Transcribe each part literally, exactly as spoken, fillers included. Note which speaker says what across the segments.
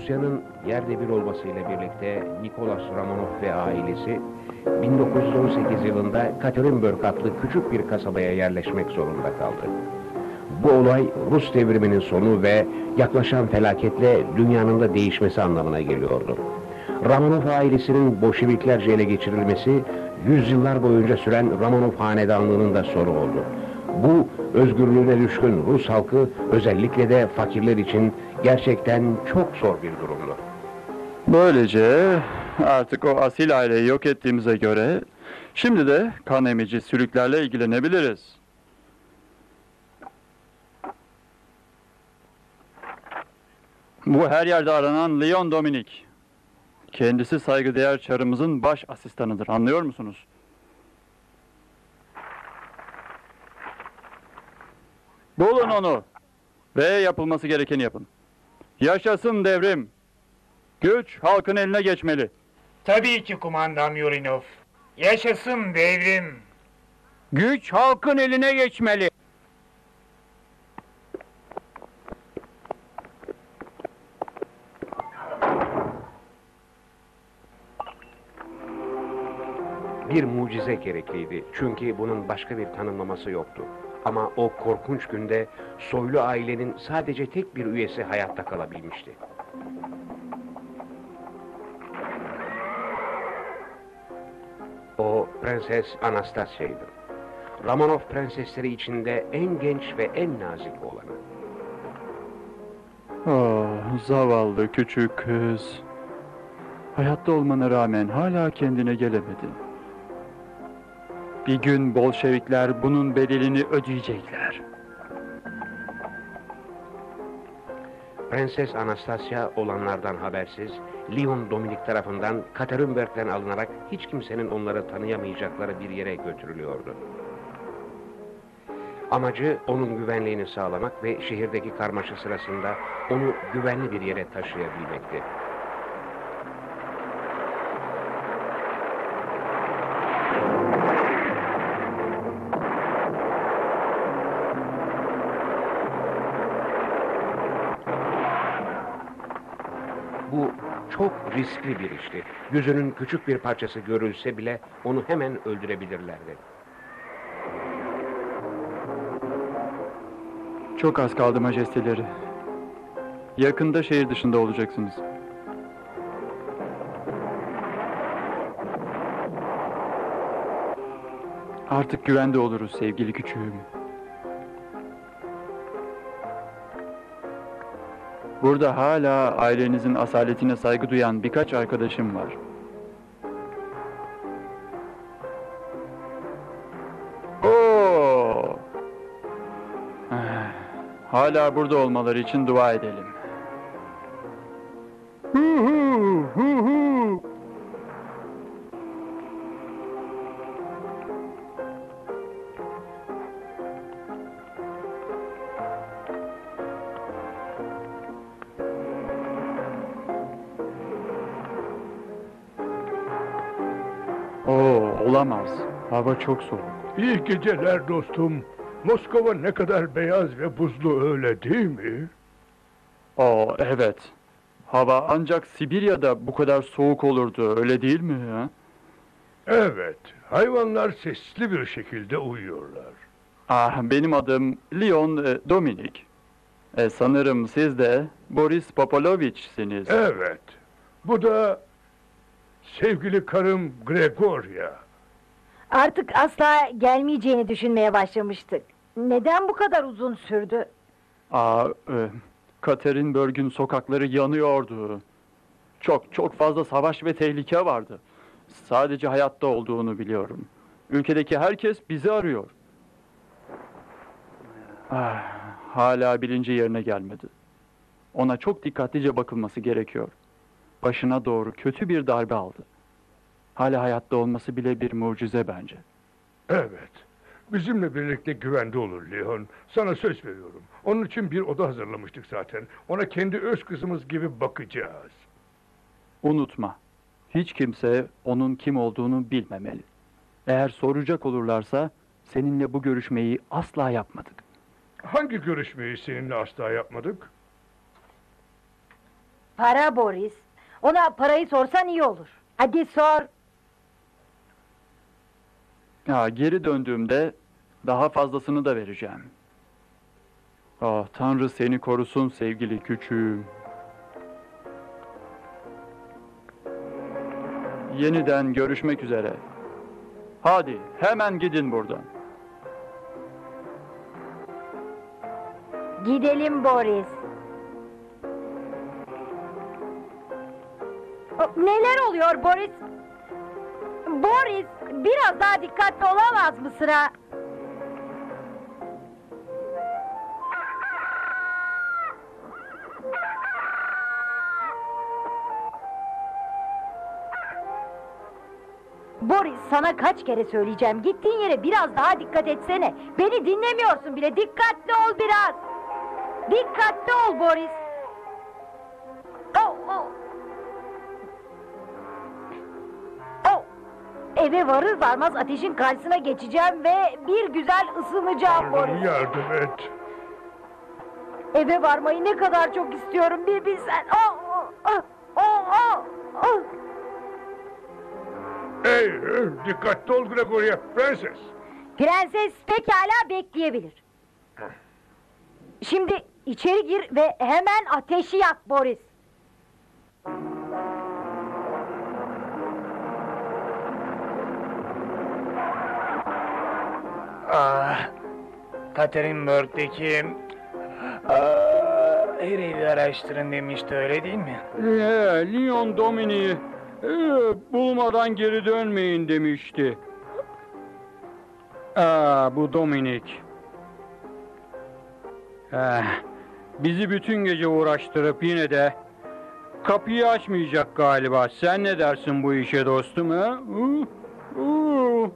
Speaker 1: Rusya'nın yerde bir olmasıyla birlikte Nikolas Romanov ve ailesi bin dokuz yüz on sekiz yılında Katerinburg adlı küçük bir kasabaya yerleşmek zorunda kaldı. Bu olay Rus devriminin sonu ve yaklaşan felaketle dünyanın da değişmesi anlamına geliyordu. Romanov ailesinin Bolşeviklerce ele geçirilmesi, yüzyıllar boyunca süren Romanov hanedanlığının da sonu oldu. Bu, özgürlüğüne düşkün Rus halkı, özellikle de fakirler için gerçekten çok zor bir durumdu.
Speaker 2: Böylece artık o asil aileyi yok ettiğimize göre, şimdi de kan emici sülüklerle ilgilenebiliriz. Bu her yerde aranan Leon Dominik. Kendisi saygıdeğer çarımızın baş asistanıdır, anlıyor musunuz? Bulun onu ve yapılması gerekeni yapın. Yaşasın devrim! Güç halkın eline geçmeli.
Speaker 3: Tabii ki kumandan Yurinov. Yaşasın devrim!
Speaker 2: Güç halkın eline geçmeli.
Speaker 1: Bir mucize gerekliydi çünkü bunun başka bir tanımlaması yoktu. Ama o korkunç günde soylu ailenin sadece tek bir üyesi hayatta kalabilmişti. O Prenses Anastasya'ydı. Romanov prensesleri içinde en genç ve en nazik olanı.
Speaker 2: Oh, zavallı küçük kız. Hayatta olmana rağmen hala kendine gelemedin. Bir gün Bolşevikler bunun bedelini ödeyecekler.
Speaker 1: Prenses Anastasya olanlardan habersiz, Leon Dominik tarafından Katerinburg'den alınarak hiç kimsenin onları tanıyamayacakları bir yere götürülüyordu. Amacı onun güvenliğini sağlamak ve şehirdeki karmaşa sırasında onu güvenli bir yere taşıyabilmekti. Bu çok riskli bir işti. Yüzünün küçük bir parçası görülse bile onu hemen öldürebilirlerdi.
Speaker 2: Çok az kaldı majesteleri. Yakında şehir dışında olacaksınız. Artık güvende oluruz sevgili küçüğüm. Burada hala ailenizin asaletine saygı duyan birkaç arkadaşım var. Oo! Hala burada olmaları için dua edelim. Hu hu hu hu. Oo, olamaz. Hava çok soğuk.
Speaker 4: İyi geceler dostum. Moskova ne kadar beyaz ve buzlu öyle değil mi?
Speaker 2: Oo, evet. Hava ancak Sibirya'da bu kadar soğuk olurdu, öyle değil mi ha?
Speaker 4: Evet, hayvanlar sesli bir şekilde uyuyorlar.
Speaker 2: Ah, benim adım Leon e, Dominik. E, sanırım siz de Boris Popolovich'siniz.
Speaker 4: Evet, bu da sevgili karım Gregorya.
Speaker 5: Artık asla gelmeyeceğini düşünmeye başlamıştık. Neden bu kadar uzun sürdü?
Speaker 2: Aa, e, Katerinburg'un sokakları yanıyordu. Çok çok fazla savaş ve tehlike vardı. Sadece hayatta olduğunu biliyorum. Ülkedeki herkes bizi arıyor. Ah, hala bilinci yerine gelmedi. Ona çok dikkatlice bakılması gerekiyor. Başına doğru kötü bir darbe aldı. Hala hayatta olması bile bir mucize bence.
Speaker 4: Evet, bizimle birlikte güvende olur Leon. Sana söz veriyorum. Onun için bir oda hazırlamıştık zaten. Ona kendi öz kızımız gibi bakacağız.
Speaker 2: Unutma, hiç kimse onun kim olduğunu bilmemeli. Eğer soracak olurlarsa, seninle bu görüşmeyi asla yapmadık.
Speaker 4: Hangi görüşmeyi seninle asla yapmadık?
Speaker 5: Para Boris. Ona parayı sorsan iyi olur. Hadi sor.
Speaker 2: Ya geri döndüğümde daha fazlasını da vereceğim. Ah, Tanrı seni korusun sevgili küçüğüm. Yeniden görüşmek üzere. Hadi hemen gidin buradan.
Speaker 5: Gidelim Boris. Neler oluyor Boris? Boris, biraz daha dikkatli olamaz mısın ha? Boris, sana kaç kere söyleyeceğim. Gittiğin yere biraz daha dikkat etsene. Beni dinlemiyorsun bile. Dikkatli ol biraz. Dikkatli ol Boris. Oh, oh. Oh. Eve varır varmaz ateşin karşısına geçeceğim ve bir güzel ısınacağım Boris.
Speaker 4: Tanrım yardım et.
Speaker 5: Eve varmayı ne kadar çok istiyorum bir bilsen. Oh, oh, oh, oh, oh, oh.
Speaker 4: Hey, hey, dikkatli ol Gregoria, prenses.
Speaker 5: Prenses pekala bekleyebilir. Şimdi içeri gir ve hemen ateşi yak Boris.
Speaker 3: Ah, Katerinburg'daki ah, her evi araştırın demişti, öyle değil mi?
Speaker 2: Ee, Leon Domini'yi ee, bulmadan geri dönmeyin demişti. Aa, bu Dominik. Eh, bizi bütün gece uğraştırıp yine de kapıyı açmayacak galiba. Sen ne dersin bu işe dostum ha? Uh, uh.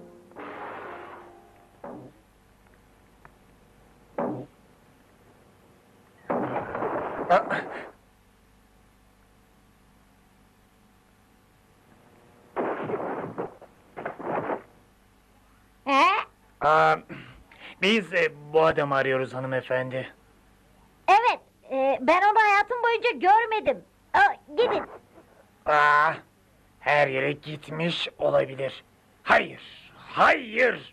Speaker 3: Ah.
Speaker 5: He?
Speaker 3: Aa, biz e, bu adamı arıyoruz hanımefendi.
Speaker 5: Evet, e, ben onu hayatım boyunca görmedim. Aa, gidin.
Speaker 3: Aa, her yere gitmiş olabilir. Hayır, hayır.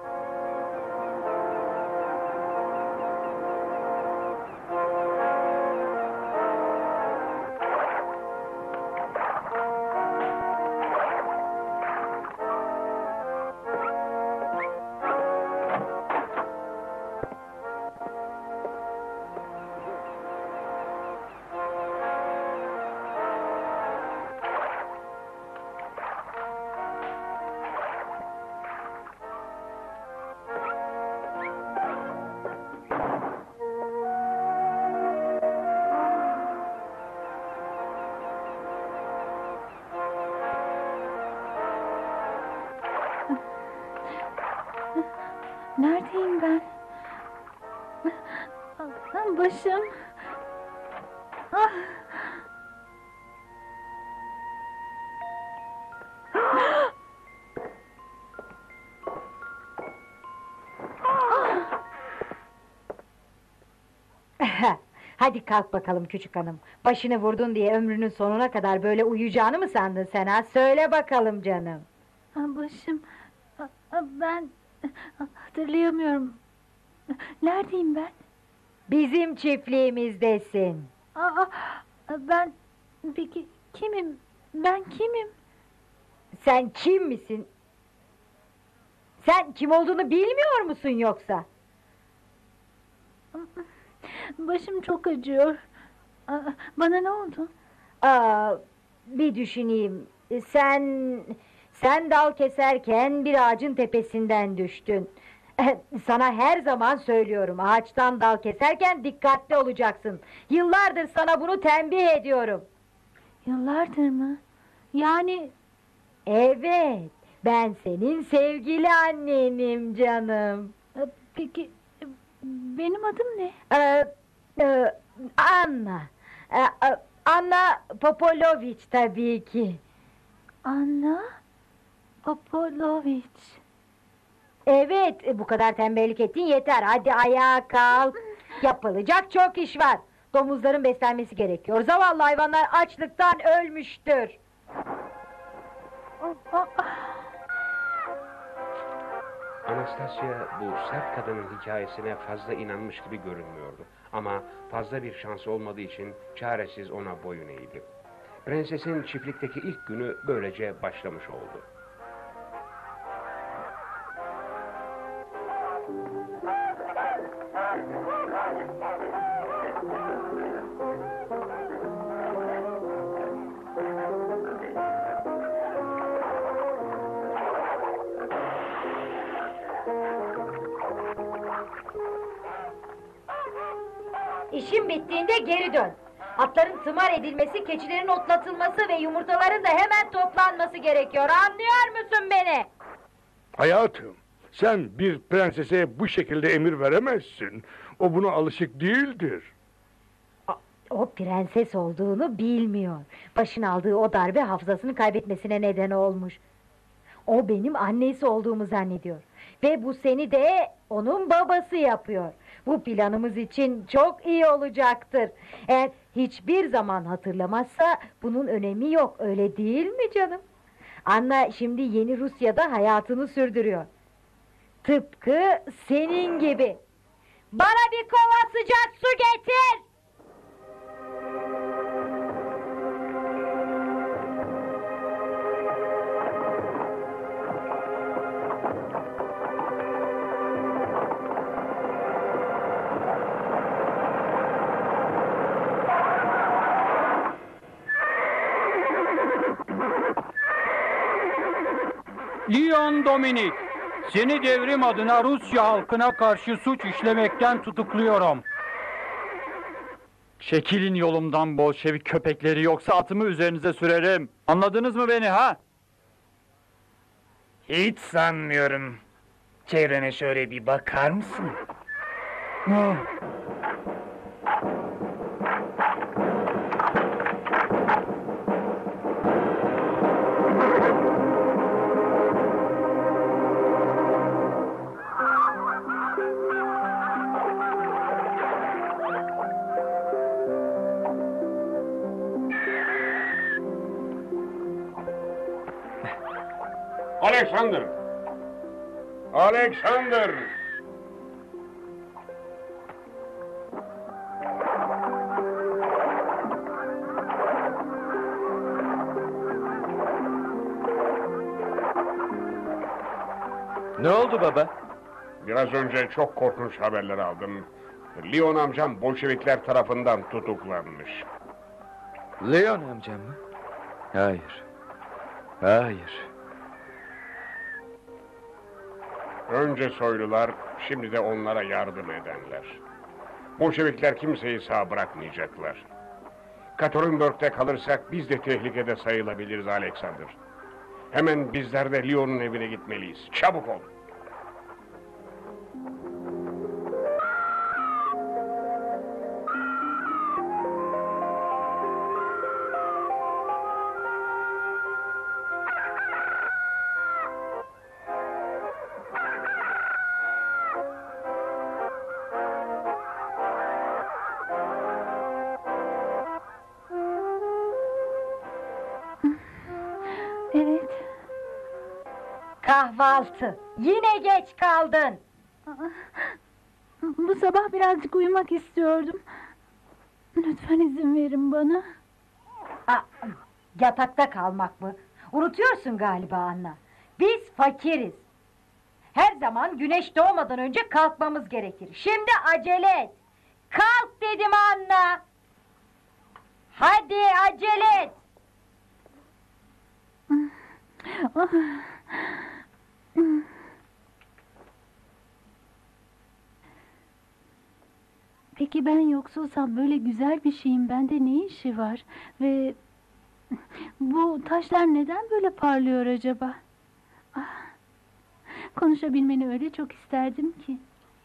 Speaker 6: Neredeyim ben? Ah, başım. Ah.
Speaker 5: Hadi kalk bakalım küçük hanım. Başını vurdun diye ömrünün sonuna kadar böyle uyuyacağını mı sandın sen ha? Söyle bakalım canım.
Speaker 6: Ah, başım. Ah, ah, ben ah, hatırlayamıyorum. Neredeyim ben?
Speaker 5: Bizim çiftliğimizdesin.
Speaker 6: Aa, ah, ben peki kimim? Ben kimim?
Speaker 5: Sen kim misin? Sen kim olduğunu bilmiyor musun yoksa?
Speaker 6: Başım çok acıyor. Aa, bana ne oldu?
Speaker 5: Aa, bir düşüneyim. Sen sen dal keserken bir ağacın tepesinden düştün. Sana her zaman söylüyorum. Ağaçtan dal keserken dikkatli olacaksın. Yıllardır sana bunu tembih ediyorum.
Speaker 6: Yıllardır mı? Yani
Speaker 5: Evet, ben senin sevgili annenim canım.
Speaker 6: e, peki e, benim adım ne?
Speaker 5: Ee, e, Anna. Ee, e, Anna Popoloviç tabii ki.
Speaker 6: Anna Popoloviç.
Speaker 5: Evet, bu kadar tembellik ettin yeter. Hadi ayağa kalk. Yapılacak çok iş var. Domuzların beslenmesi gerekiyor. Zavallı hayvanlar açlıktan ölmüştür.
Speaker 1: Anastasia bu sert kadının hikayesine fazla inanmış gibi görünmüyordu. Ama fazla bir şansı olmadığı için çaresiz ona boyun eğdi. Prensesin çiftlikteki ilk günü böylece başlamış oldu.
Speaker 5: İşin bittiğinde geri dön. Atların tımar edilmesi, keçilerin otlatılması ve yumurtaların da hemen toplanması gerekiyor. Anlıyor musun beni?
Speaker 4: Hayatım, sen bir prensese bu şekilde emir veremezsin. O buna alışık değildir.
Speaker 5: O prenses olduğunu bilmiyor. Başına aldığı o darbe hafızasını kaybetmesine neden olmuş. O benim annesi olduğumu zannediyor. Ve bu seni de onun babası yapıyor. Bu planımız için çok iyi olacaktır. Eğer hiçbir zaman hatırlamazsa bunun önemi yok, öyle değil mi canım? Anna şimdi yeni Rusya'da hayatını sürdürüyor. Tıpkı senin gibi. Bana bir kova sıcak su getir!
Speaker 2: Leon Dominik, seni devrim adına Rusya halkına karşı suç işlemekten tutukluyorum. Çekilin yolumdan Bolşevik köpekleri, yoksa atımı üzerinize sürerim. Anladınız mı beni ha?
Speaker 3: Hiç sanmıyorum. Çevrene şöyle bir bakar mısın?
Speaker 2: Ah.
Speaker 1: Alexander! Alexander!
Speaker 7: Ne oldu baba?
Speaker 1: Biraz önce çok korkunç haberler aldım. Leon amcam Bolşevikler tarafından tutuklanmış.
Speaker 7: Leon amcam mı? Hayır. Hayır.
Speaker 1: Önce soylular, şimdi de onlara yardım edenler. Bolşevikler kimseyi sağ bırakmayacaklar. Katerinburg'de kalırsak biz de tehlikede sayılabiliriz Alexander. Hemen bizler de Leon'un evine gitmeliyiz. Çabuk ol.
Speaker 6: Evet.
Speaker 5: Kahvaltı. Yine geç kaldın.
Speaker 6: Bu sabah birazcık uyumak istiyordum. Lütfen izin verin bana.
Speaker 5: Aa, yatakta kalmak mı? Unutuyorsun galiba Anna. Biz fakiriz. Her zaman güneş doğmadan önce kalkmamız gerekir. Şimdi acele et. Kalk dedim Anna. Hadi acele et.
Speaker 6: Peki ben yoksulsam böyle güzel bir şeyin bende ne işi var? Ve bu taşlar neden böyle parlıyor acaba? Ah, konuşabilmeni öyle çok isterdim ki.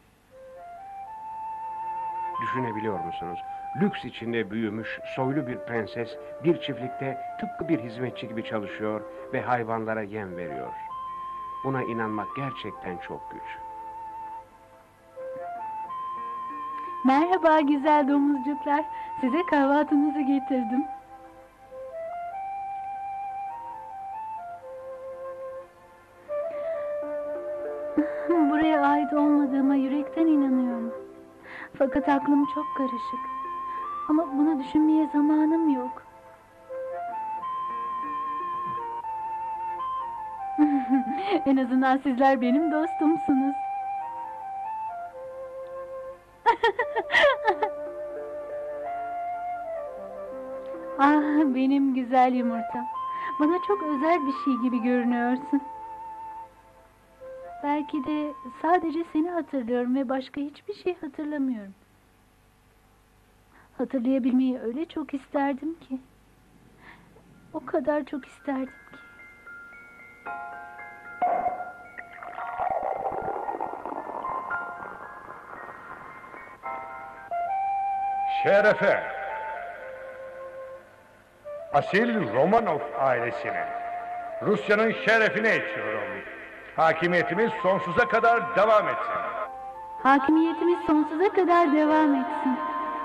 Speaker 1: Düşünebiliyor musunuz? Lüks içinde büyümüş soylu bir prenses bir çiftlikte tıpkı bir hizmetçi gibi çalışıyor ve hayvanlara yem veriyor. Buna inanmak gerçekten çok güç.
Speaker 6: Merhaba güzel domuzcuklar. Size kahvaltınızı getirdim. Buraya ait olmadığıma yürekten inanıyorum. Fakat aklım çok karışık. Ama bunu düşünmeye zamanım yok. En azından sizler benim dostumsunuz. Ah benim güzel yumurtam. Bana çok özel bir şey gibi görünüyorsun. Belki de sadece seni hatırlıyorum ve başka hiçbir şey hatırlamıyorum. Hatırlayabilmeyi öyle çok isterdim ki. O kadar çok isterdim ki.
Speaker 4: Şerefe. Asil Romanov ailesine, Rusya'nın şerefine içiyorum. Hakimiyetimiz sonsuza kadar devam etsin.
Speaker 6: Hakimiyetimiz sonsuza kadar devam etsin.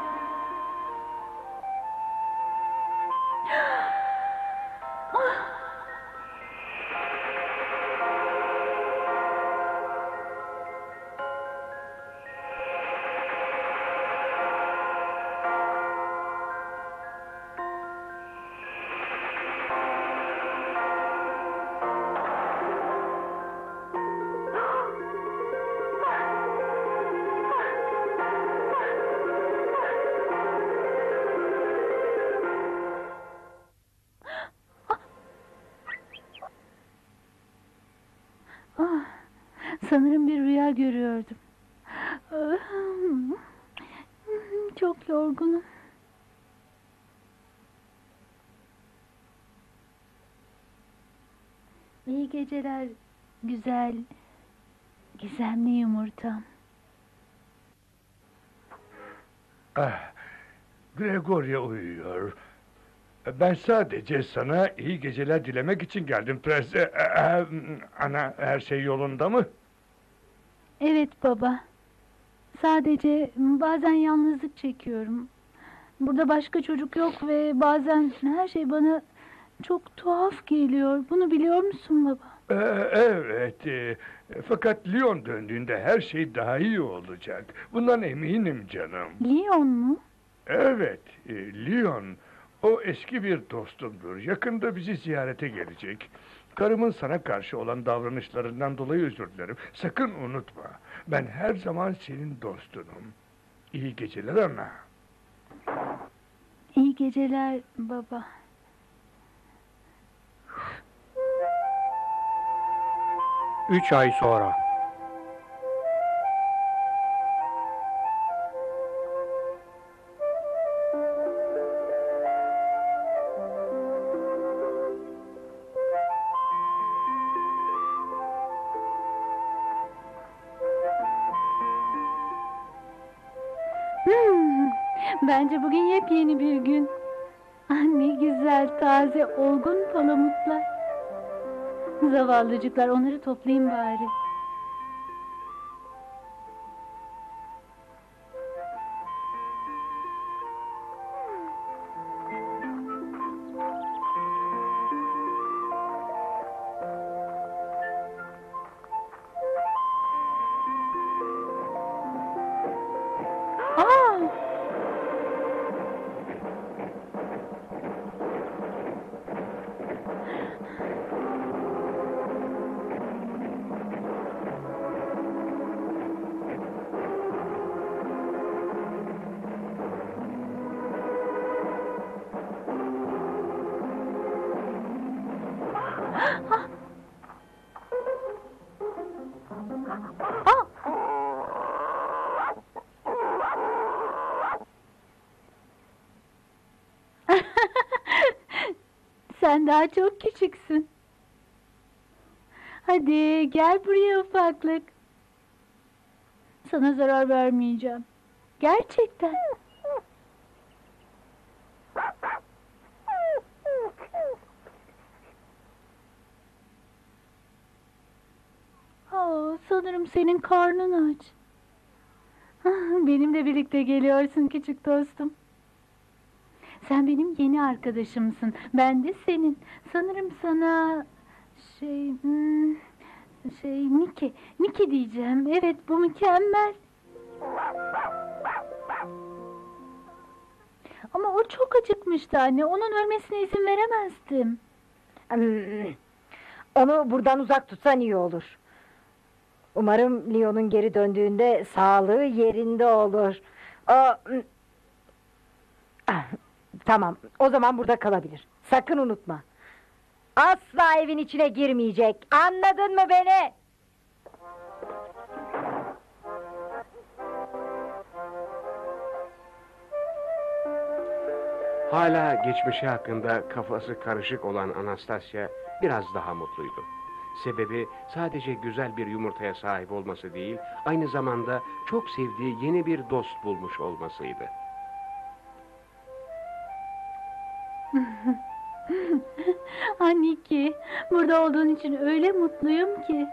Speaker 6: Ah, sanırım bir rüya görüyordum. Çok yorgunum. İyi geceler güzel, gizemli yumurtam.
Speaker 4: Ah, Gregoria uyuyor. Ben sadece sana iyi geceler dilemek için geldim Prens. Ee, e, ana, her şey yolunda mı?
Speaker 6: Evet baba. Sadece bazen yalnızlık çekiyorum. Burada başka çocuk yok ve bazen her şey bana çok tuhaf geliyor. Bunu biliyor musun baba?
Speaker 4: Ee, evet. e, fakat Lyon döndüğünde her şey daha iyi olacak. Bundan eminim canım.
Speaker 6: Leon mu?
Speaker 4: Evet, e, Lyon. O eski bir dostumdur. Yakında bizi ziyarete gelecek. Karımın sana karşı olan davranışlarından dolayı özür dilerim. Sakın unutma. Ben her zaman senin dostunum. İyi geceler ana.
Speaker 6: İyi geceler baba.
Speaker 8: Üç ay sonra.
Speaker 6: Hmm, bence bugün yepyeni bir gün. Ah, ne güzel, taze, olgun palamutlar. Zavallıcıklar, onları toplayayım bari. Aa! Sen daha çok küçüksün. Hadi gel buraya ufaklık. Sana zarar vermeyeceğim. Gerçekten. Aa, sanırım senin karnın aç. Benimle birlikte geliyorsun küçük dostum. Sen benim yeni arkadaşımsın. Ben de senin. Sanırım sana şey hmm, şey Miki, Miki diyeceğim. Evet, bu mükemmel. Ama o çok acıkmıştı anne. Onun ölmesine izin veremezdim.
Speaker 5: Hmm, Onu buradan uzak tutsan iyi olur. Umarım Leon'un geri döndüğünde sağlığı yerinde olur. O... Ah, tamam, o zaman burada kalabilir. Sakın unutma. Asla evin içine girmeyecek. Anladın mı beni?
Speaker 1: Hala geçmişi hakkında kafası karışık olan Anastasia biraz daha mutluydu. Sebebi sadece güzel bir yumurtaya sahip olması değil, aynı zamanda çok sevdiği yeni bir dost bulmuş olmasıydı.
Speaker 6: Anniki, burada olduğun için öyle mutluyum ki.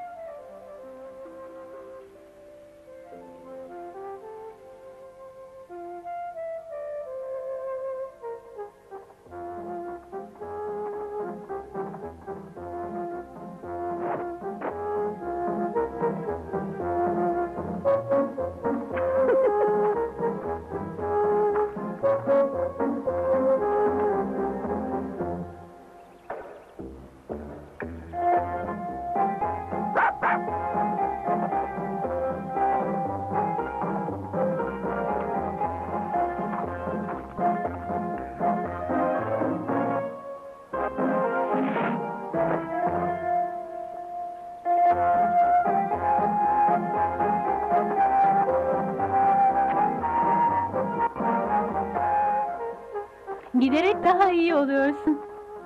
Speaker 6: Giderek daha iyi oluyorsun.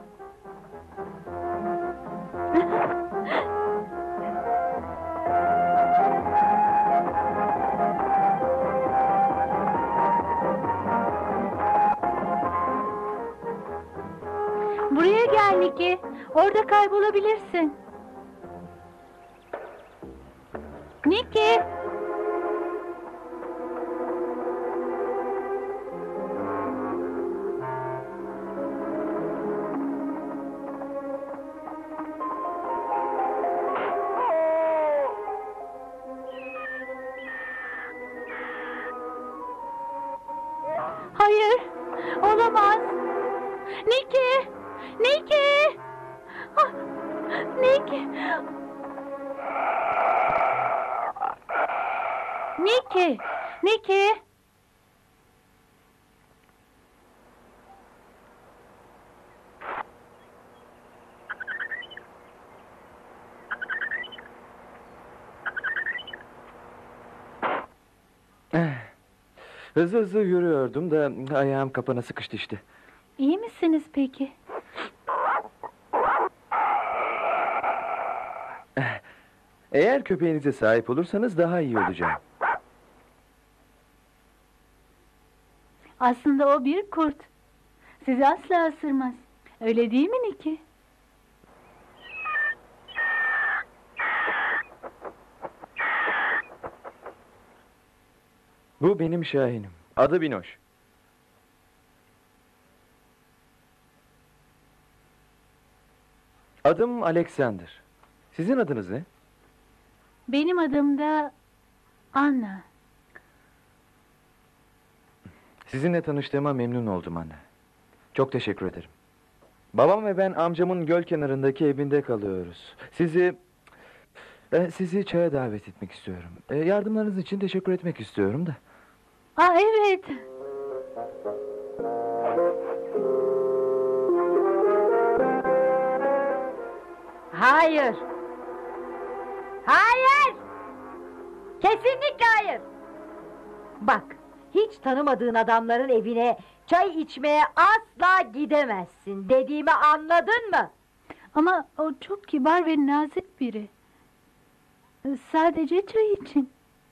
Speaker 6: Buraya gel Niki. Orada kaybolabilirsin. Niki. Hayır, olamaz. Niki, Niki, ah, Niki, Niki, Niki.
Speaker 7: Hızlı hızlı yürüyordum da ayağım kapana sıkıştı işte.
Speaker 6: İyi misiniz peki?
Speaker 7: Eğer köpeğinize sahip olursanız daha iyi olacağım.
Speaker 6: Aslında o bir kurt. Sizi asla ısırmaz. Öyle değil mi Niki?
Speaker 7: Bu benim Şahin'im. Adı Binoş. Adım Alexander. Sizin adınız ne?
Speaker 6: Benim adım da Anna.
Speaker 7: Sizinle tanıştığıma memnun oldum anne. Çok teşekkür ederim. Babam ve ben amcamın göl kenarındaki evinde kalıyoruz. Sizi... Ben sizi çaya davet etmek istiyorum. E, yardımlarınız için teşekkür etmek istiyorum da.
Speaker 6: Aa evet.
Speaker 5: Hayır. Hayır. Kesinlikle hayır. Bak, hiç tanımadığın adamların evine çay içmeye asla gidemezsin. Dediğimi anladın mı?
Speaker 6: Ama o çok kibar ve nazik biri. Sadece çay için.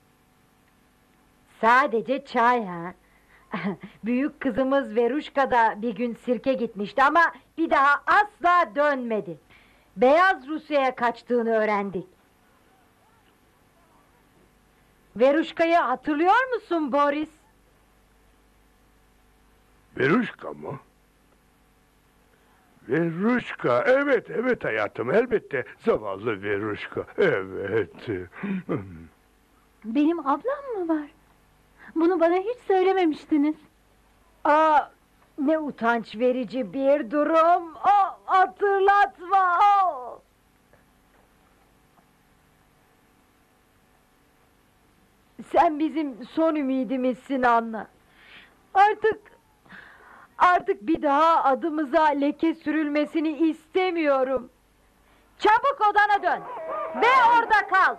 Speaker 5: Sadece çay ha? Büyük kızımız Veruşka da bir gün sirke gitmişti ama bir daha asla dönmedi. Beyaz Rusya'ya kaçtığını öğrendik. Veruşka'yı hatırlıyor musun Boris?
Speaker 4: Veruşka mı? Veruşka, evet, evet hayatım, elbette. Zavallı Veruşka, evet.
Speaker 6: Benim ablam mı var? Bunu bana hiç söylememiştiniz.
Speaker 5: Aa, ne utanç verici bir durum. Oh, hatırlatma. Oh. Sen bizim son ümidimizsin Anna. Artık artık bir daha adımıza leke sürülmesini istemiyorum. Çabuk odana dön ve orada kal.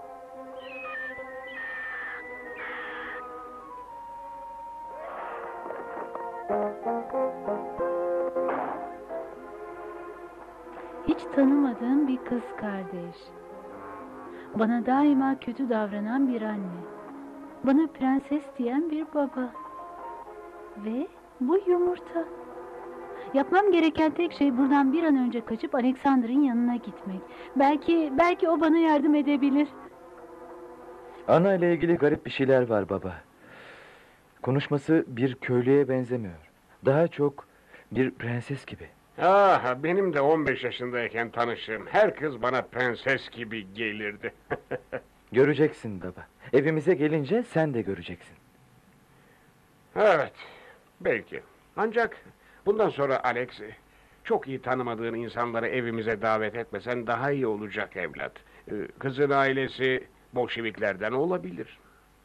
Speaker 6: Hiç tanımadığım bir kız kardeş. Bana daima kötü davranan bir anne. Bana prenses diyen bir baba. Ve bu yumurta. Yapmam gereken tek şey buradan bir an önce kaçıp Alexander'ın yanına gitmek. Belki, belki o bana yardım edebilir.
Speaker 7: Anna ile ilgili garip bir şeyler var baba. Konuşması bir köylüye benzemiyor. Daha çok bir prenses gibi.
Speaker 1: Ah, benim de on beş yaşındayken tanıştığım her kız bana prenses gibi gelirdi.
Speaker 7: Göreceksin baba. Evimize gelince sen de göreceksin.
Speaker 1: Evet, belki. Ancak bundan sonra Alex, çok iyi tanımadığın insanları evimize davet etmesen daha iyi olacak evlat. Ee, Kızın ailesi Bolşeviklerden olabilir.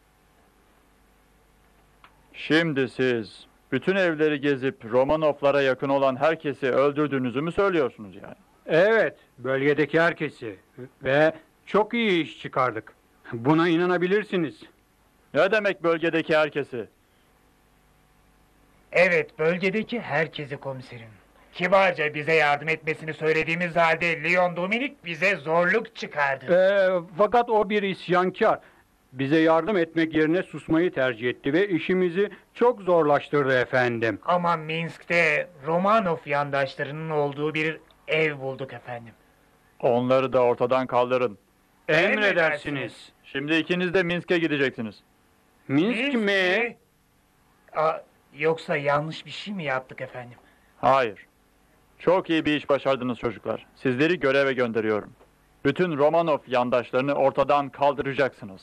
Speaker 2: Şimdi siz bütün evleri gezip Romanovlara yakın olan herkesi öldürdüğünüzü mü söylüyorsunuz yani?
Speaker 8: Evet, bölgedeki herkesi ve çok iyi iş çıkardık. Buna inanabilirsiniz.
Speaker 2: Ne demek bölgedeki herkesi?
Speaker 3: Evet, bölgedeki herkesi komiserim. Kibarca bize yardım etmesini söylediğimiz halde Leon Dominik bize zorluk çıkardı.
Speaker 8: Ee, fakat o bir isyankar. Bize yardım etmek yerine susmayı tercih etti ve işimizi çok zorlaştırdı efendim.
Speaker 3: Ama Minsk'te Romanov yandaşlarının olduğu bir ev bulduk efendim.
Speaker 2: Onları da ortadan kaldırın.
Speaker 8: Emredersiniz.
Speaker 2: Şimdi ikiniz de Minsk'e gideceksiniz.
Speaker 8: Minsk mi?
Speaker 3: Aa, yoksa yanlış bir şey mi yaptık efendim?
Speaker 2: Hayır. Çok iyi bir iş başardınız çocuklar. Sizleri göreve gönderiyorum. Bütün Romanov yandaşlarını ortadan kaldıracaksınız.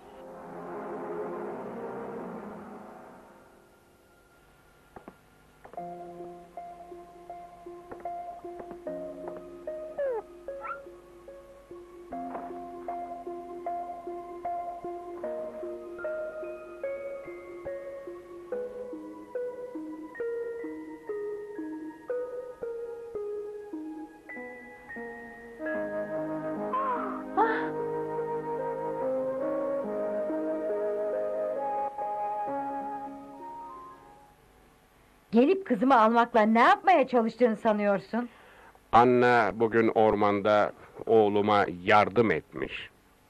Speaker 5: Gelip kızımı almakla ne yapmaya çalıştığını sanıyorsun?
Speaker 1: Anna bugün ormanda oğluma yardım etmiş.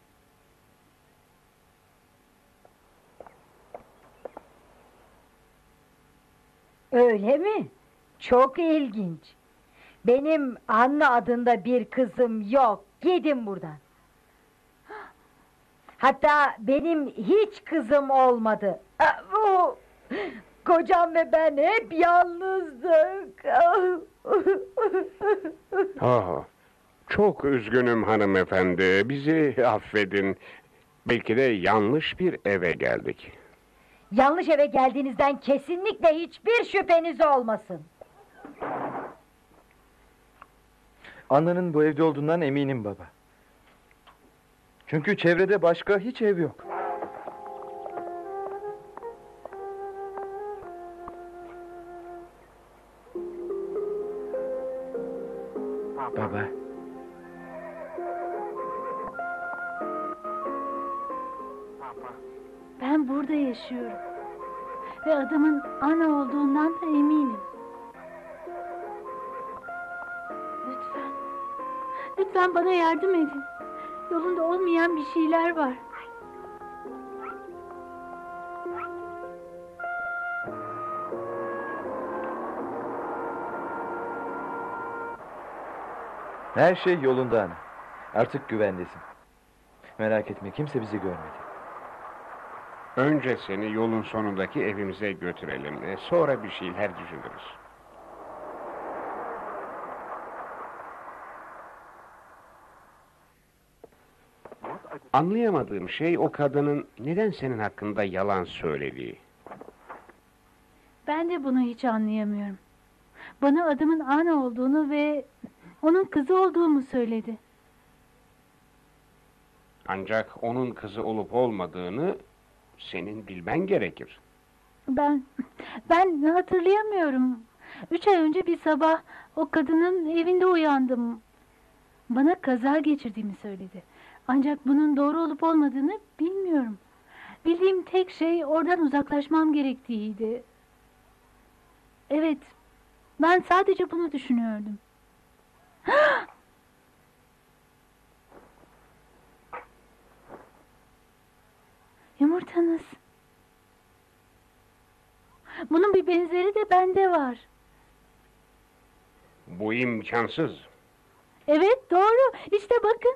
Speaker 5: Öyle mi? Çok ilginç. Benim Anna adında bir kızım yok. Gidin buradan. Hatta benim hiç kızım olmadı. Ah, bu- Kocam ve ben hep yalnızdık.
Speaker 1: Ah, çok üzgünüm hanımefendi. Bizi affedin. Belki de yanlış bir eve geldik.
Speaker 5: Yanlış eve geldiğinizden kesinlikle hiçbir şüpheniz olmasın.
Speaker 7: Anna'nın bu evde olduğundan eminim baba. Çünkü çevrede başka hiç ev yok. Baba.
Speaker 6: Ben burada yaşıyorum. Ve adımın Ana olduğundan da eminim. Lütfen. Lütfen bana yardım edin. Yolunda olmayan bir şeyler var.
Speaker 7: Her şey yolunda Ana. Artık güvendesin. Merak etme, kimse bizi görmedi.
Speaker 1: Önce seni yolun sonundaki evimize götürelim. E, Sonra bir şeyler düşünürüz. Anlayamadığım şey o kadının neden senin hakkında yalan söylediği.
Speaker 6: Ben de bunu hiç anlayamıyorum. Bana adımın Ana olduğunu ve onun kızı olduğumu söyledi.
Speaker 1: Ancak onun kızı olup olmadığını senin bilmen gerekir.
Speaker 6: Ben, ben hatırlayamıyorum. Üç ay önce bir sabah o kadının evinde uyandım. Bana kaza geçirdiğimi söyledi. Ancak bunun doğru olup olmadığını bilmiyorum. Bildiğim tek şey oradan uzaklaşmam gerektiğiydi. Evet, ben sadece bunu düşünüyordum. Yumurtanız. Bunun bir benzeri de bende var.
Speaker 1: Bu imkansız.
Speaker 6: Evet, doğru. İşte bakın.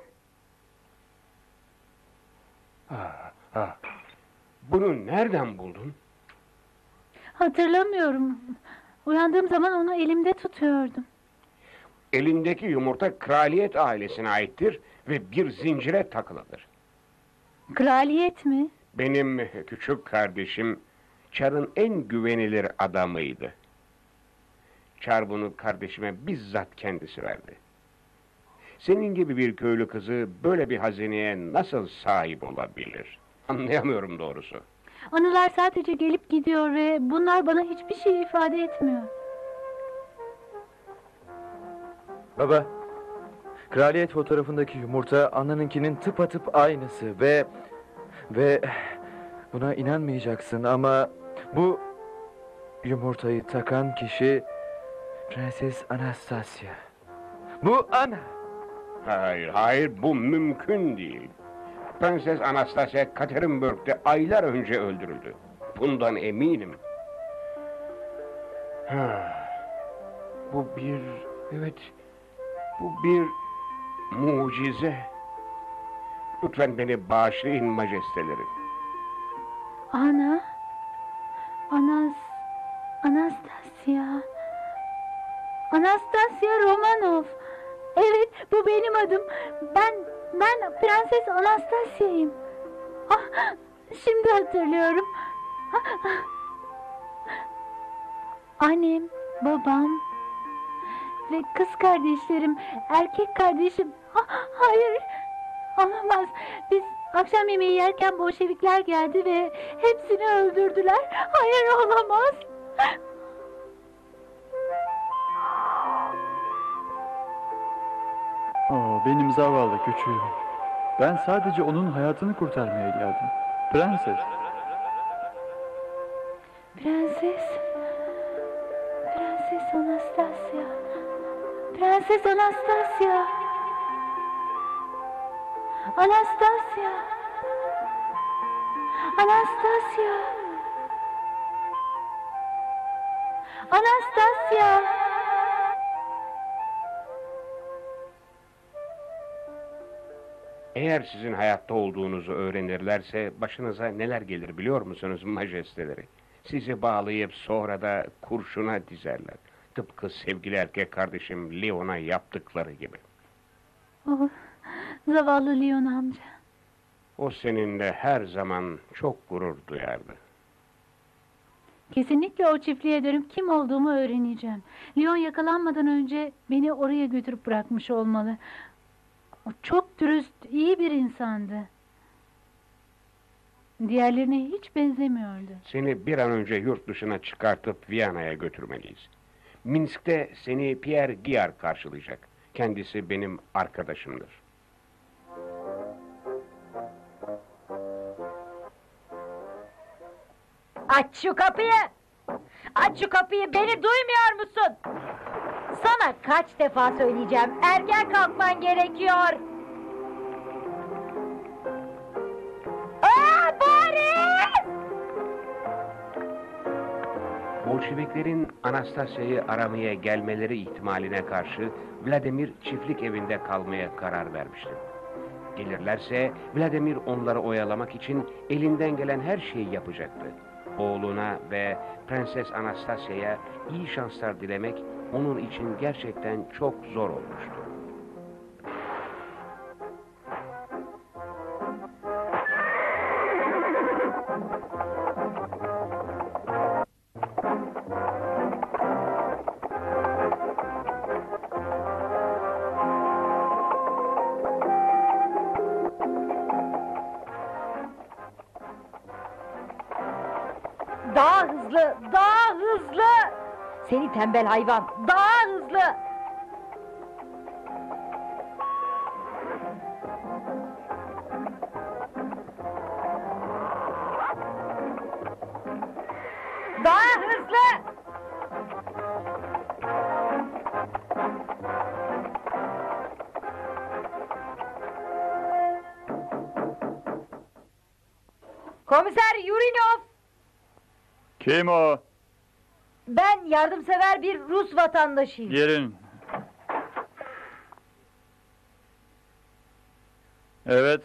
Speaker 1: Ha, ha. Bunu nereden buldun?
Speaker 6: Hatırlamıyorum. Uyandığım zaman onu elimde tutuyordum.
Speaker 1: Elindeki yumurta kraliyet ailesine aittir ve bir zincire takılıdır.
Speaker 6: Kraliyet mi?
Speaker 1: Benim küçük kardeşim Çar'ın en güvenilir adamıydı. Çar bunu kardeşime bizzat kendisi verdi. Senin gibi bir köylü kızı böyle bir hazineye nasıl sahip olabilir? Anlayamıyorum doğrusu.
Speaker 6: Anılar sadece gelip gidiyor ve bunlar bana hiçbir şey ifade etmiyor.
Speaker 7: Baba, kraliyet fotoğrafındaki yumurta Anna'nınkinin tıpatıp aynısı ve... Ve... Buna inanmayacaksın ama bu yumurtayı takan kişi Prenses Anastasia. Bu Ana.
Speaker 1: Hayır, hayır, bu mümkün değil. Prenses Anastasia Katerinburg'de aylar önce öldürüldü. Bundan eminim. Ha, bu bir, evet, bu bir mucize. Lütfen beni bağışlayın majesteleri.
Speaker 6: Ana, Anas, Anastasia, Anastasia Romanov. Evet, bu benim adım. Ben, ben Prenses Anastasia'yım. Ah, şimdi hatırlıyorum. Annem, babam ve kız kardeşlerim, erkek kardeşim. Ah, hayır, olamaz. Biz akşam yemeği yerken Bolşevikler geldi ve hepsini öldürdüler. Hayır, olamaz.
Speaker 2: Oh, benim zavallı küçüğüm. Ben sadece onun hayatını kurtarmaya geldim. Prenses.
Speaker 6: Prenses. Prenses Anastasia. Prenses Anastasia. Anastasia. Anastasia. Anastasia.
Speaker 1: Eğer sizin hayatta olduğunuzu öğrenirlerse başınıza neler gelir biliyor musunuz majesteleri? Sizi bağlayıp sonra da kurşuna dizerler. Tıpkı sevgili erkek kardeşim Leon'a yaptıkları gibi.
Speaker 6: Oh, zavallı Leon amca.
Speaker 1: O seninle her zaman çok gurur duyardı.
Speaker 6: Kesinlikle o çiftliğe dönüp kim olduğumu öğreneceğim. Leon yakalanmadan önce beni oraya götürüp bırakmış olmalı. O çok dürüst, iyi bir insandı. Diğerlerine hiç benzemiyordu.
Speaker 1: Seni bir an önce yurt dışına çıkartıp Viyana'ya götürmeliyiz. Minsk'te seni Pierre Giyar karşılayacak. Kendisi benim arkadaşımdır.
Speaker 5: Aç şu kapıyı! Aç şu kapıyı, beni duymuyor musun? Sana kaç defa söyleyeceğim, erken kalkman gerekiyor! Aa, Boris!
Speaker 1: Bolşeviklerin Anastasia'yı aramaya gelmeleri ihtimaline karşı Vladimir çiftlik evinde kalmaya karar vermişti. Gelirlerse Vladimir onları oyalamak için elinden gelen her şeyi yapacaktı. Oğluna ve Prenses Anastasya'ya iyi şanslar dilemek onun için gerçekten çok zor olmuştu.
Speaker 5: Daha hızlı, daha hızlı! Seni tembel hayvan, daha hızlı! Daha hızlı! Komiser Yurinov!
Speaker 2: Kim o?
Speaker 5: Ben yardımsever bir Rus vatandaşıyım.
Speaker 2: Gelin. Evet.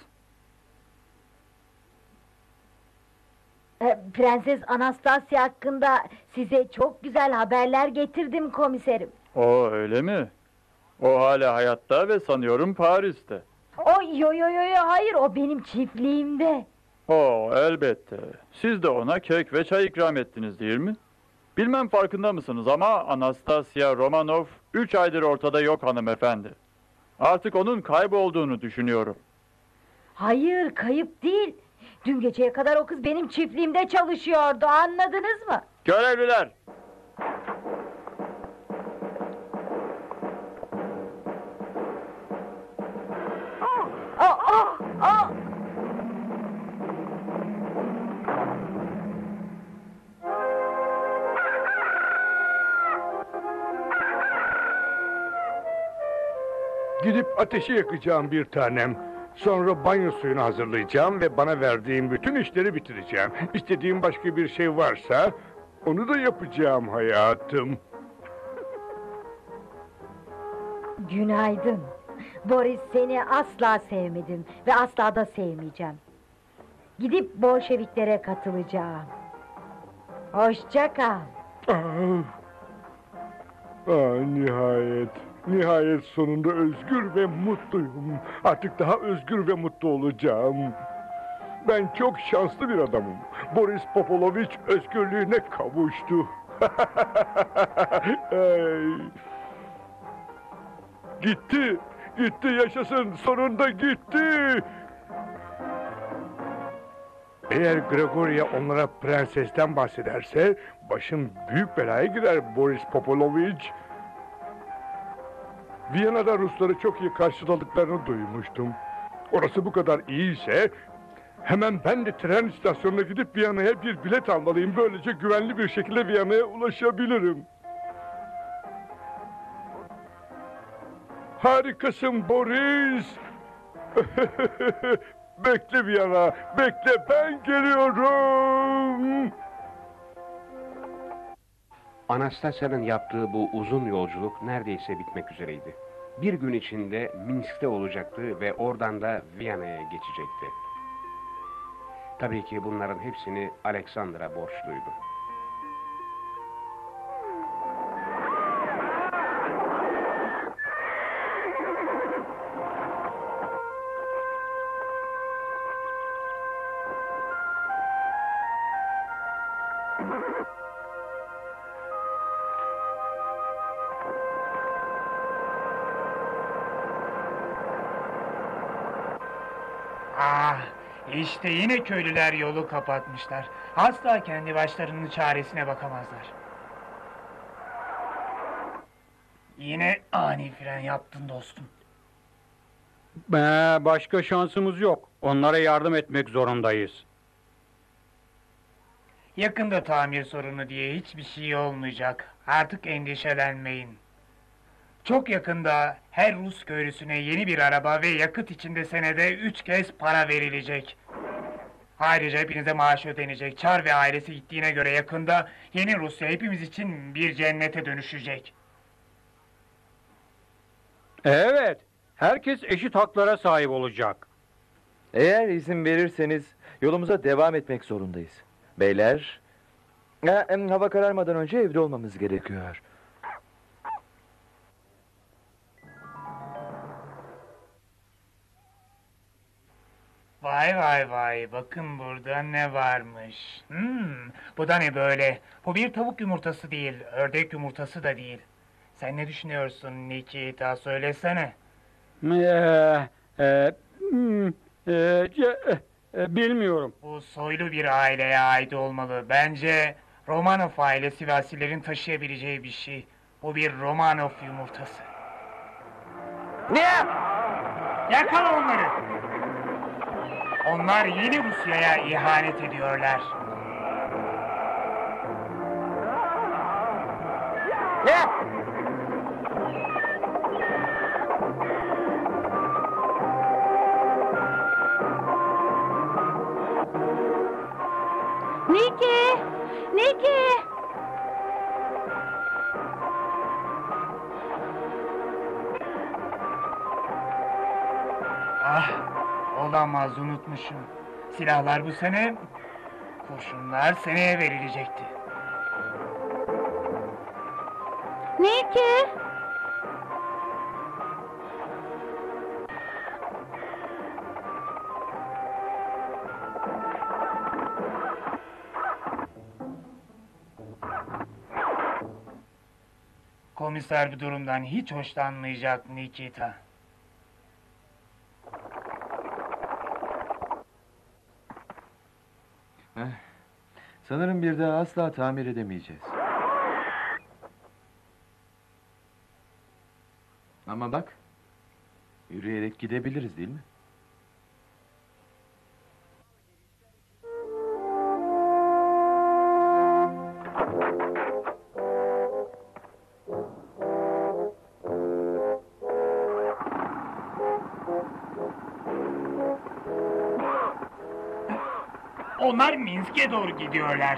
Speaker 5: Ee, Prenses Anastasya hakkında size çok güzel haberler getirdim komiserim.
Speaker 2: O öyle mi? O hala hayatta ve sanıyorum Paris'te.
Speaker 5: O yo yo yo yo hayır, o benim çiftliğimde.
Speaker 2: O elbette. Siz de ona kek ve çay ikram ettiniz değil mi? Bilmem farkında mısınız ama Anastasia Romanov üç aydır ortada yok hanımefendi. Artık onun kaybolduğunu düşünüyorum.
Speaker 5: Hayır, kayıp değil. Dün geceye kadar o kız benim çiftliğimde çalışıyordu, anladınız mı?
Speaker 2: Görevliler!
Speaker 5: Aa, aa, aa!
Speaker 4: Gidip ateşi yakacağım bir tanem. Sonra banyo suyunu hazırlayacağım ve bana verdiğin bütün işleri bitireceğim. İstediğin başka bir şey varsa onu da yapacağım hayatım.
Speaker 5: Günaydın. Boris, seni asla sevmedim ve asla da sevmeyeceğim. Gidip Bolşeviklere katılacağım. Hoşça kal.
Speaker 4: Ah, ah, nihayet. Nihayet sonunda özgür ve mutluyum. Artık daha özgür ve mutlu olacağım. Ben çok şanslı bir adamım. Boris Popolovich özgürlüğüne kavuştu. Ay. Gitti. Gitti, yaşasın. Sonunda gitti. Eğer Gregoria onlara prensesten bahsederse başım büyük belaya girer Boris Popolovich. Viyana'da Rusları çok iyi karşıladıklarını duymuştum. Orası bu kadar iyiyse hemen ben de tren istasyonuna gidip Viyana'ya bir bilet almalıyım. Böylece güvenli bir şekilde Viyana'ya ulaşabilirim. Harikasın Boris. Bekle Viyana, bekle, ben geliyorum.
Speaker 1: Anastasya'nın yaptığı bu uzun yolculuk neredeyse bitmek üzereydi. Bir gün içinde Minsk'te olacaktı ve oradan da Viyana'ya geçecekti. Tabii ki bunların hepsini Alexander'a borçluydu.
Speaker 3: Ah, işte yine köylüler yolu kapatmışlar. Asla kendi başlarının çaresine bakamazlar. Yine ani fren yaptın dostum.
Speaker 8: Ee, başka şansımız yok. Onlara yardım etmek zorundayız.
Speaker 3: Yakında tamir sorunu diye hiçbir şey olmayacak. Artık endişelenmeyin. Çok yakında her Rus köylüsüne yeni bir araba ve yakıt içinde senede üç kez para verilecek. Ayrıca hepinize maaş ödenecek. Çar ve ailesi gittiğine göre yakında yeni Rusya hepimiz için bir cennete dönüşecek.
Speaker 8: Evet, herkes eşit haklara sahip olacak.
Speaker 7: Eğer izin verirseniz yolumuza devam etmek zorundayız. Beyler, ha, em, hava kararmadan önce evde olmamız gerekiyor.
Speaker 3: Vay vay vay, bakın burada ne varmış. Hmm, bu da ne böyle? Bu bir tavuk yumurtası değil, ördek yumurtası da değil. Sen ne düşünüyorsun Nikita, söylesene.
Speaker 8: Ee, e, hmm, e, ce- e, bilmiyorum.
Speaker 3: Bu soylu bir aileye ait olmalı. Bence Romanov ailesi ve asillerin taşıyabileceği bir şey. Bu bir Romanov yumurtası.
Speaker 1: Ne?
Speaker 3: Yakala onları! Onlar yeni Rusya'ya ihanet ediyorlar.
Speaker 1: Ne?
Speaker 6: Niki! Niki!
Speaker 3: Ah, olamaz, unutmuşum. Silahlar bu sene, kurşunlar seneye verilecekti.
Speaker 6: Niki!
Speaker 3: Komiser bu durumdan hiç hoşlanmayacak Nikita.
Speaker 7: Sanırım bir daha asla tamir edemeyeceğiz. Ama bak, yürüyerek gidebiliriz değil mi?
Speaker 3: Onlar Minsk'e doğru gidiyorlar.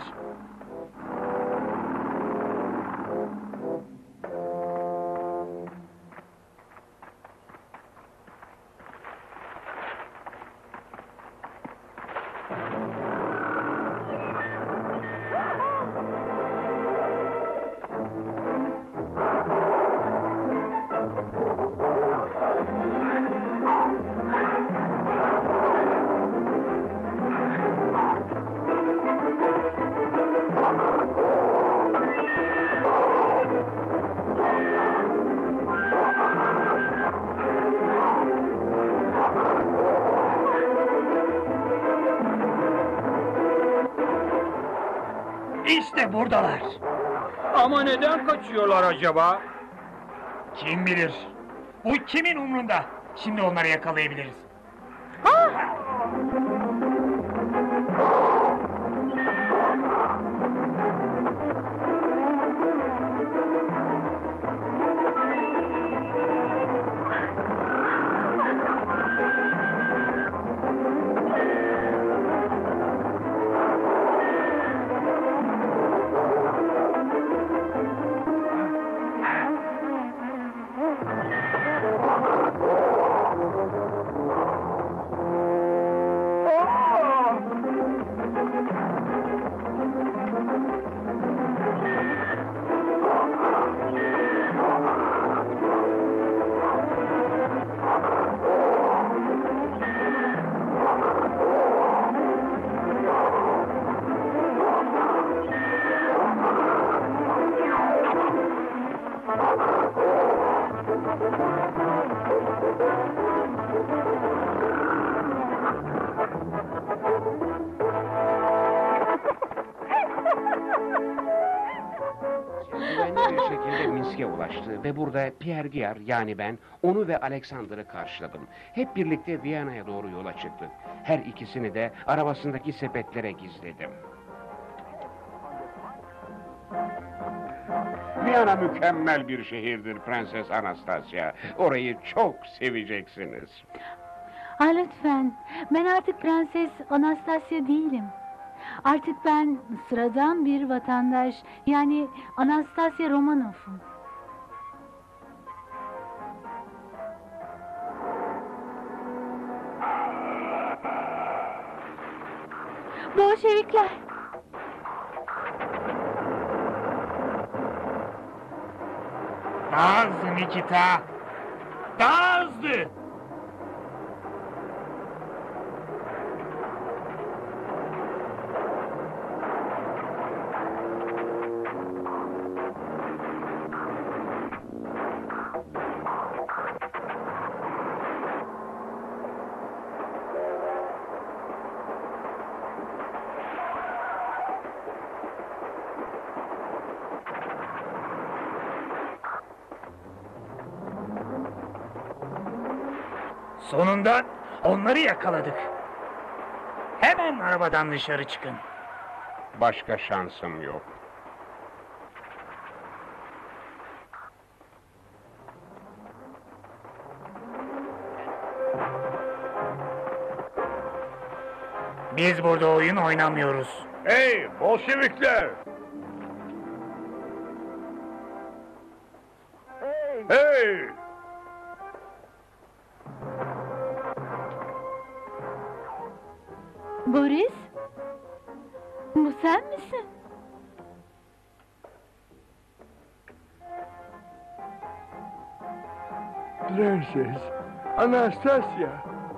Speaker 3: İşte buradalar.
Speaker 8: Ama neden kaçıyorlar acaba?
Speaker 3: Kim bilir? Bu kimin umrunda? Şimdi onları yakalayabiliriz.
Speaker 1: Güvenli bir şekilde Minsk'e ulaştı ve burada Pierre Giard, yani ben, onu ve Alexander'ı karşıladım. Hep birlikte Viyana'ya doğru yola çıktık. Her ikisini de arabasındaki sepetlere gizledim. Viyana mükemmel bir şehirdir Prenses Anastasia. Orayı çok seveceksiniz.
Speaker 6: Ah lütfen, ben artık Prenses Anastasia değilim. Artık ben sıradan bir vatandaş, yani Anastasia Romanov'um. Bolşevikler.
Speaker 3: Daha hızlı Nikita! Daha hızlı! Sonunda onları yakaladık. Hemen arabadan dışarı çıkın.
Speaker 1: Başka şansım yok.
Speaker 3: Biz burada oyun oynamıyoruz.
Speaker 4: Hey Bolşevikler! Hey!
Speaker 6: Boris? Bu sen misin?
Speaker 4: Prenses Anastasya.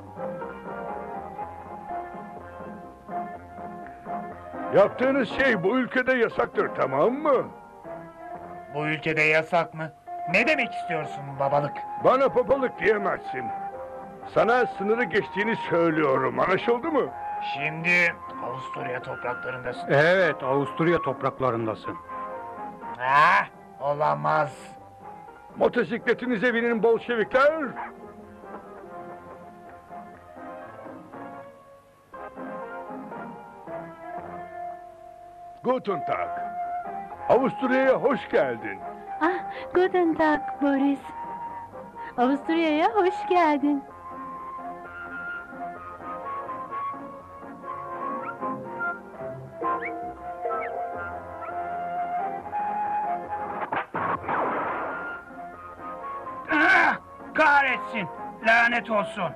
Speaker 4: Yaptığınız şey bu ülkede yasaktır, tamam mı?
Speaker 3: Bu ülkede yasak mı? Ne demek istiyorsun babalık?
Speaker 4: Bana papalık diyemezsin. Sana sınırı geçtiğini söylüyorum, anlaşıldı mı?
Speaker 3: Şimdi Avusturya topraklarındasın.
Speaker 8: Evet, Avusturya topraklarındasın.
Speaker 3: Ah, olamaz.
Speaker 4: Motosikletinize binin Bolşevikler. Guten Tag. Avusturya'ya hoş geldin.
Speaker 6: Ah, Guten Tag Boris. Avusturya'ya hoş geldin.
Speaker 3: Ah, kahretsin. Lanet olsun.